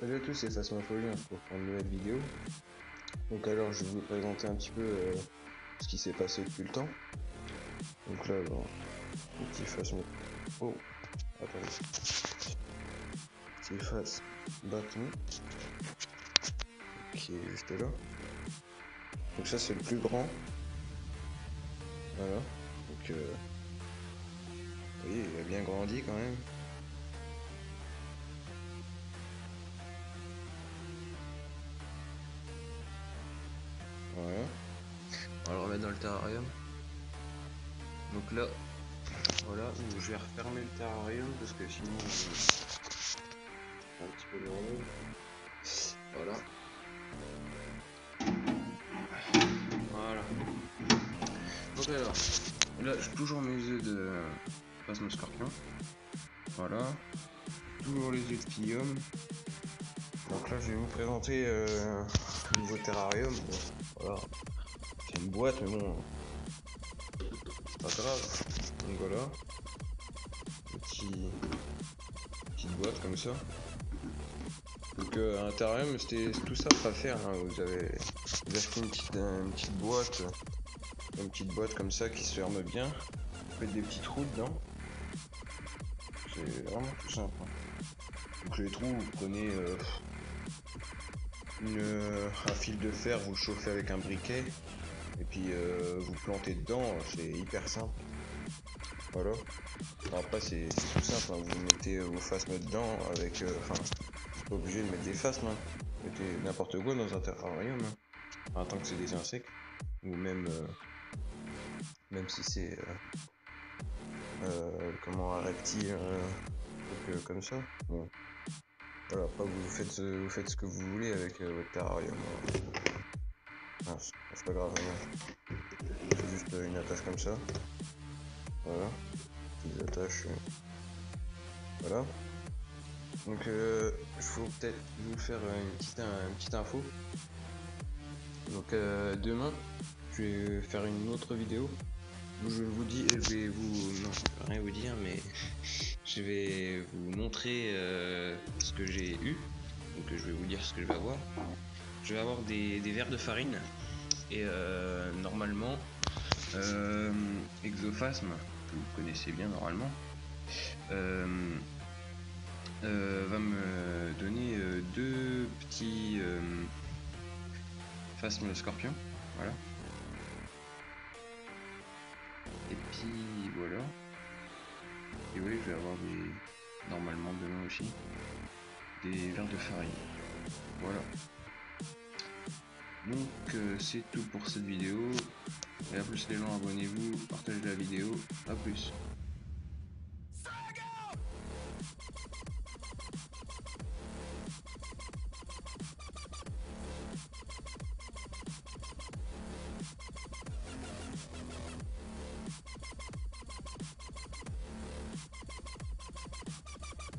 Salut à tous, c'est Phasmophobie pour une nouvelle vidéo. Donc alors je vais vous présenter un petit peu ce qui s'est passé depuis le temps. Donc là, bon, petit Phasmo... Oh, attendez. Petit Phas bâton. Qui est juste là. Donc ça c'est le plus grand. Voilà. Donc vous voyez, il a bien grandi quand même. Voilà. On va le remettre dans le terrarium. Donc là, voilà, donc je vais refermer le terrarium parce que sinon un petit peu lourd. Voilà. Voilà. Donc alors, là j'ai toujours mes œufs de Phasmoscorpion. Voilà. Toujours les œufs de Philium. Donc là je vais vous présenter le nouveau terrarium. Bon, voilà. C'est une boîte mais bon, c'est pas grave. Donc voilà. Petite boîte comme ça. Donc un terrarium c'était tout ça à faire. Hein. Vous achetez une petite boîte comme ça qui se ferme bien. Vous faites des petits trous dedans. C'est vraiment tout simple. Hein. Donc les trous, vous prenez un fil de fer, vous le chauffez avec un briquet et puis vous plantez dedans, c'est hyper simple. Voilà. Alors après c'est tout simple, hein. Vous mettez vos phasmes dedans avec, enfin, pas obligé de mettre des phasmes, hein. Vous mettez n'importe quoi dans un terrarium, hein. Enfin, tant que c'est des insectes ou même si c'est comment, un reptile, comme ça. Bon. Voilà, après vous faites ce que vous voulez avec votre terrarium. Ah, c'est pas grave, hein. C'est juste une attache comme ça. Voilà. Des attaches. Voilà. Donc il faut peut-être vous faire une petite info. Donc demain, je vais faire une autre vidéo où je vais vous, non, rien vous dire, mais je vais vous montrer ce que j'ai eu. Donc je vais vous dire ce que je vais avoir. Je vais avoir des verres de farine et normalement Exophasme, que vous connaissez bien normalement, va me donner deux petits phasmes scorpions, voilà. Et puis voilà. Et oui, je vais avoir normalement demain aussi des verres de farine. Voilà. Donc c'est tout pour cette vidéo. Et à plus les gens, abonnez-vous, partagez la vidéo. À plus.